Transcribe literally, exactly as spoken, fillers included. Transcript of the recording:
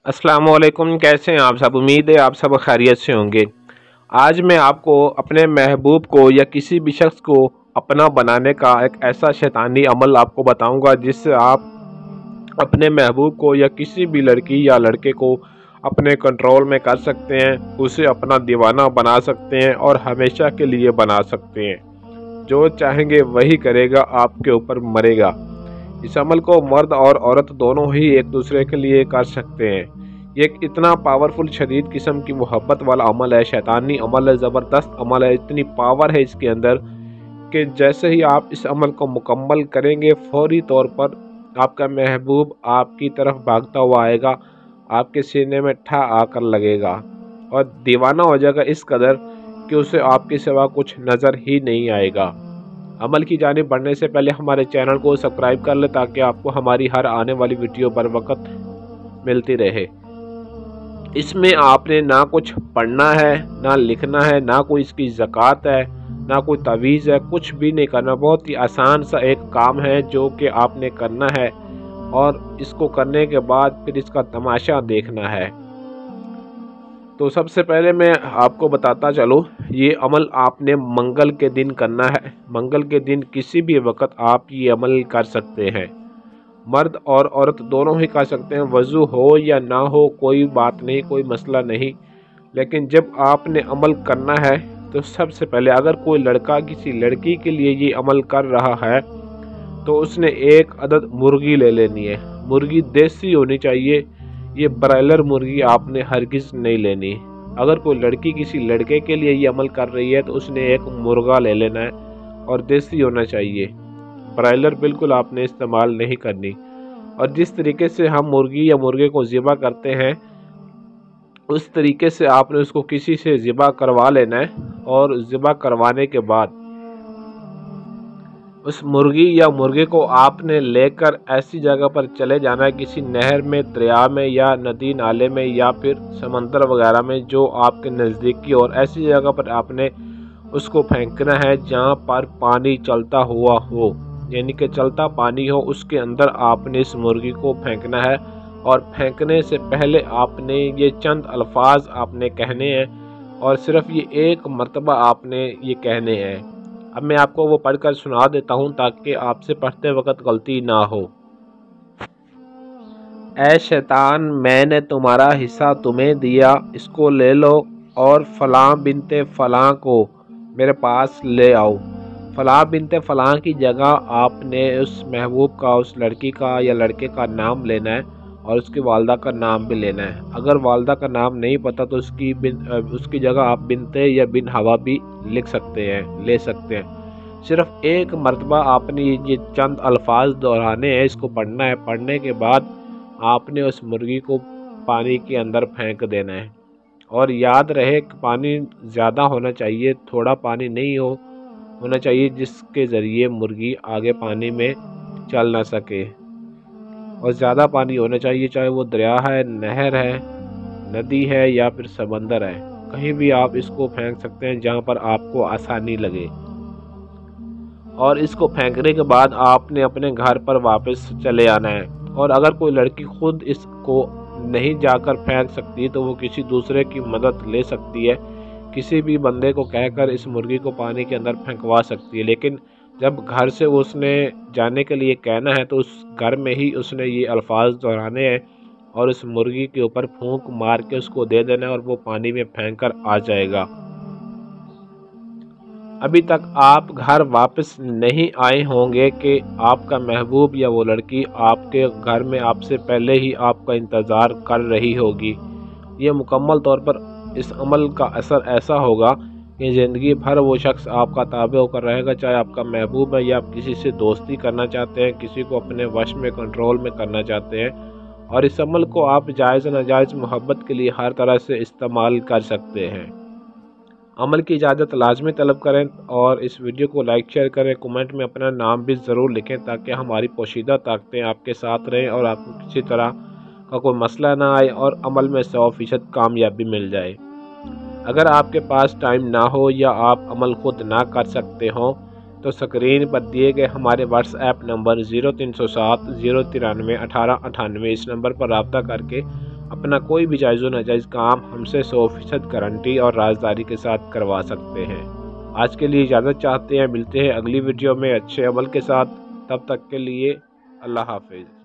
अस्सलाम वालेकुम। कैसे हैं आप सब? उम्मीद है आप सब खैरियत से होंगे। आज मैं आपको अपने महबूब को या किसी भी शख्स को अपना बनाने का एक ऐसा शैतानी अमल आपको बताऊंगा जिससे आप अपने महबूब को या किसी भी लड़की या लड़के को अपने कंट्रोल में कर सकते हैं, उसे अपना दीवाना बना सकते हैं और हमेशा के लिए बना सकते हैं। जो चाहेंगे वही करेगा, आपके ऊपर मरेगा। इस अमल को मर्द और औरत दोनों ही एक दूसरे के लिए कर सकते हैं। ये एक इतना पावरफुल शदीद किस्म की मोहब्बत वाला अमल है, शैतानी अमल है, ज़बरदस्त अमल है। इतनी पावर है इसके अंदर कि जैसे ही आप इस अमल को मुकम्मल करेंगे, फौरी तौर पर आपका महबूब आपकी तरफ भागता हुआ आएगा, आपके सीने में ठा आकर लगेगा और दीवाना हो जाएगा इस कदर कि उसे आपके सिवा कुछ नज़र ही नहीं आएगा। अमल की जानिब बढ़ने से पहले हमारे चैनल को सब्सक्राइब कर ले ताकि आपको हमारी हर आने वाली वीडियो बर वक्त मिलती रहे। इसमें आपने ना कुछ पढ़ना है, ना लिखना है, ना कोई इसकी ज़कात है, ना कोई तावीज़ है, कुछ भी नहीं करना। बहुत ही आसान सा एक काम है जो कि आपने करना है और इसको करने के बाद फिर इसका तमाशा देखना है। तो सबसे पहले मैं आपको बताता चलूँ, ये अमल आपने मंगल के दिन करना है। मंगल के दिन किसी भी वक्त आप ये अमल कर सकते हैं। मर्द और औरत दोनों ही कर सकते हैं, वज़ू हो या ना हो कोई बात नहीं, कोई मसला नहीं। लेकिन जब आपने अमल करना है तो सबसे पहले अगर कोई लड़का किसी लड़की के लिए ये अमल कर रहा है तो उसने एक अदद मुर्गी ले लेनी है। मुर्गी देसी होनी चाहिए, ये ब्रायलर मुर्गी आपने हरगिज़ नहीं लेनी। अगर कोई लड़की किसी लड़के के लिए ये अमल कर रही है तो उसने एक मुर्गा ले लेना है और देसी होना चाहिए। ब्रायलर बिल्कुल आपने इस्तेमाल नहीं करनी। और जिस तरीके से हम मुर्गी या मुर्गे को ज़िबा करते हैं उस तरीके से आपने उसको किसी से ज़िबा करवा लेना है और ज़िबा करवाने के बाद उस मुर्गी या मुर्गे को आपने लेकर ऐसी जगह पर चले जाना है, किसी नहर में, दरिया में या नदी नाले में या फिर समंदर वगैरह में जो आपके नज़दीकी, और ऐसी जगह पर आपने उसको फेंकना है जहाँ पर पानी चलता हुआ हो, यानी कि चलता पानी हो, उसके अंदर आपने इस मुर्गी को फेंकना है। और फेंकने से पहले आपने ये चंद अल्फाज आपने कहने हैं और सिर्फ ये एक मर्तबा आपने ये कहने हैं। अब मैं आपको वो पढ़कर सुना देता हूँ ताकि आपसे पढ़ते वक्त गलती ना हो। ऐ शैतान, मैंने तुम्हारा हिस्सा तुम्हें दिया, इसको ले लो और फलां बिनते फलां को मेरे पास ले आओ। फलां बिनते फलां की जगह आपने उस महबूब का, उस लड़की का या लड़के का नाम लेना है और उसकी वालदा का नाम भी लेना है। अगर वालदा का नाम नहीं पता तो उसकी बिन उसकी जगह आप बिनते या बिन हवा भी लिख सकते हैं, ले सकते हैं। सिर्फ एक मर्तबा आपने ये चंद अल्फाज दोहराने हैं, इसको पढ़ना है। पढ़ने के बाद आपने उस मुर्गी को पानी के अंदर फेंक देना है। और याद रहे कि पानी ज़्यादा होना चाहिए, थोड़ा पानी नहीं हो होना चाहिए जिसके ज़रिए मुर्गी आगे पानी में चल ना सके। और ज़्यादा पानी होना चाहिए, चाहे वो दरिया है, नहर है, नदी है या फिर समंदर है, कहीं भी आप इसको फेंक सकते हैं जहाँ पर आपको आसानी लगे। और इसको फेंकने के बाद आपने अपने घर पर वापस चले आना है। और अगर कोई लड़की खुद इसको नहीं जाकर फेंक सकती तो वो किसी दूसरे की मदद ले सकती है, किसी भी बंदे को कहकर इस मुर्गी को पानी के अंदर फेंकवा सकती है। लेकिन जब घर से उसने जाने के लिए कहना है तो उस घर में ही उसने ये अल्फाज दोहराने हैं और उस मुर्गी के ऊपर फूंक मार के उसको दे देना है और वो पानी में फेंक कर आ जाएगा। अभी तक आप घर वापस नहीं आए होंगे कि आपका महबूब या वो लड़की आपके घर में आपसे पहले ही आपका इंतज़ार कर रही होगी। ये मुकम्मल तौर पर इस अमल का असर ऐसा होगा कि ज़िंदगी भर वो शख्स आपका ताबे होकर रहेगा, चाहे आपका महबूब है या आप किसी से दोस्ती करना चाहते हैं, किसी को अपने वश में, कंट्रोल में करना चाहते हैं। और इस अमल को आप जायज़ नाजायज़ मोहब्बत के लिए हर तरह से इस्तेमाल कर सकते हैं। अमल की इजाज़त लाजमी तलब करें और इस वीडियो को लाइक शेयर करें, कमेंट में अपना नाम भी ज़रूर लिखें ताकि हमारी पोशीदा ताकतें आपके साथ रहें और आपको किसी तरह का कोई मसला ना आए और अमल में सौ फीसद कामयाबी मिल जाए। अगर आपके पास टाइम ना हो या आप अमल खुद ना कर सकते हों तो स्क्रीन पर दिए गए हमारे व्हाट्सएप नंबर ज़ीरो तीन सौ सात ज़ीरो तिरानवे अठारह अठानवे इस नंबर पर रब्ता करके اپنا کوئی بھی جائز و ناجائز کام ہم سے سو فیصد گارنٹی اور رازداری کے ساتھ کروا سکتے ہیں۔ آج کے لیے اجازت چاہتے ہیں، ملتے ہیں اگلی ویڈیو میں اچھے عمل کے ساتھ، تب تک کے لیے اللہ حافظ۔